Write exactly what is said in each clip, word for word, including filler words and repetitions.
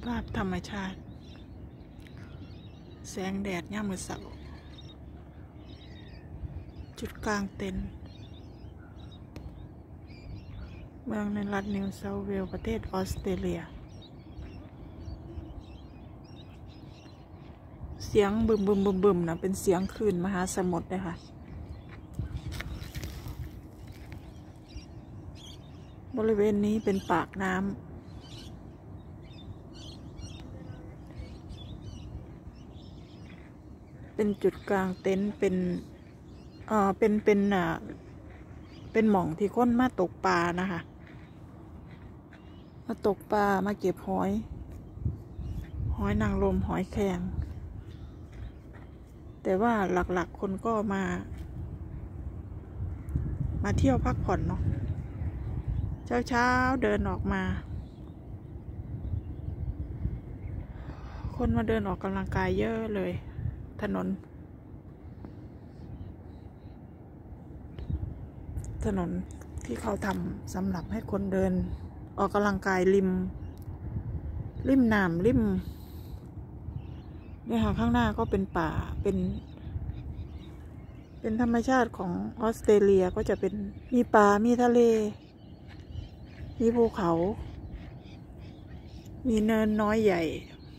าพธรรมชาติแสงแดดย่ามมื้อเช้าจุดกลางเต็นท์เมืองในรัฐนิวเซาท์เวลส์ประเทศออสเตรเลียเสียงบึมบึมบึมบึมนะเป็นเสียงคลื่นมหาสมุทรเลยค่ะบริเวณนี้เป็นปากน้ำเป็นจุดกลางเต็นท์เป็นเอ่อเป็นเป็นอ่าเป็นหม่องที่คนมาตกปลานะคะมาตกปลามาเก็บหอยหอยนางรมหอยแครงแต่ว่าหลักๆคนก็มามาเที่ยวพักผ่อนเนาะเช้าๆเดินออกมาคนมาเดินออกกำลังกายเยอะเลยถนนถนนที่เขาทำสำหรับให้คนเดินออกกำลังกายริมริมน้ำริมเนี่ยค่ะข้างหน้าก็เป็นป่าเป็นเป็นธรรมชาติของออสเตรเลียก็จะเป็นมีป่ามีทะเลมีภูเขามีเนินน้อยใหญ่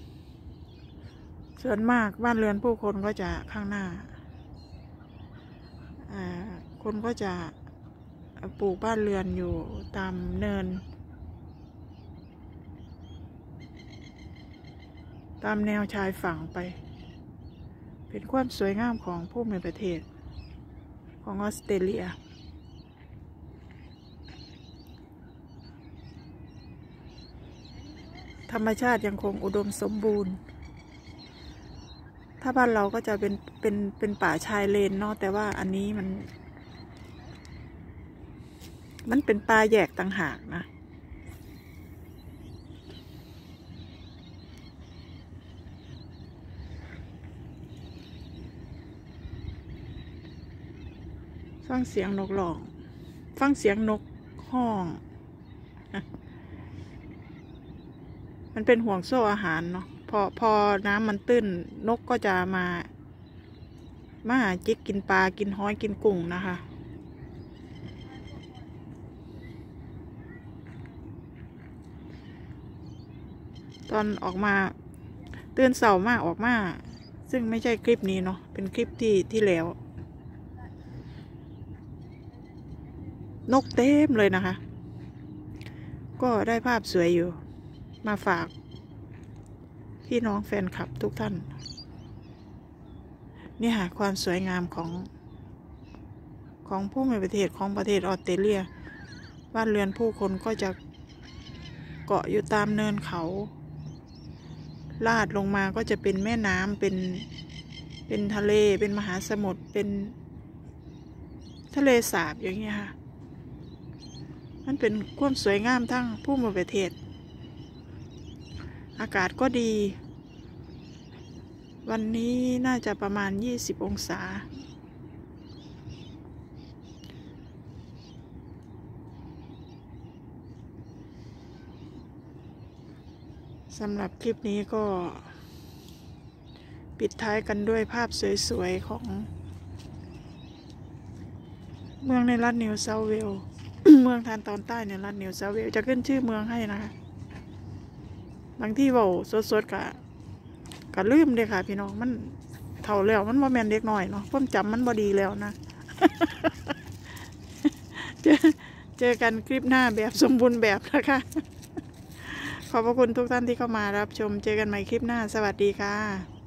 ส่วนมากบ้านเรือนผู้คนก็จะข้างหน้าอ่าคนก็จะปลูกบ้านเรือนอยู่ตามเนินตามแนวชายฝั่งไปเป็นความสวยงามของภูมิประเทศของออสเตรเลียธรรมชาติยังคงอุดมสมบูรณ์ถ้าบ้านเราก็จะเป็นเป็นเป็นป่าชายเลนเนาะแต่ว่าอันนี้มันมันเป็นป่าแยกต่างหากนะฟังเสียงนกร้องฟังเสียงนกห้องมันเป็นห่วงโซ่อาหารเนาะพอพอน้ำมันตื้นนกก็จะมามาหาจิกกินปลากินหอยกินกุ้งนะคะตอนออกมาตื่นเสาร์มาออกมาซึ่งไม่ใช่คลิปนี้เนาะเป็นคลิปที่ที่แล้วนกเต็มเลยนะคะก็ได้ภาพสวยอยู่มาฝากพี่น้องแฟนคลับทุกท่านนี่ค่ะความสวยงามของของผู้มีประเทศของประเทศออสเตรเลียบ้านเรือนผู้คนก็จะเกาะอยู่ตามเนินเขาลาดลงมาก็จะเป็นแม่น้ำเป็นเป็นทะเลเป็นมหาสมุทรเป็นทะเลสาบอย่างเงี้ยค่ะมันเป็นความสวยงามทั้งผู้มีประเทศอากาศก็ดีวันนี้น่าจะประมาณยี่สิบองศาสำหรับคลิปนี้ก็ปิดท้ายกันด้วยภาพสวยๆของเมืองในรัฐนิวเซาท์เวลส์ เมืองทางตอนใต้ในรัฐนิวเซาท์เวลส์จะขึ้นชื่อเมืองให้นะคะบางที่เว้าสดๆกะกะลืมเลยค่ะพี่น้องมันเท่าแล้วมันบ่แม่นเด็กน้อยเนาะความจำมันบ่ดีแล้วนะ เจอเจอกันคลิปหน้าแบบสมบูรณ์แบบนะคะ ขอบพระคุณทุกท่านที่เข้ามารับชมเจอกันใหม่คลิปหน้าสวัสดีค่ะ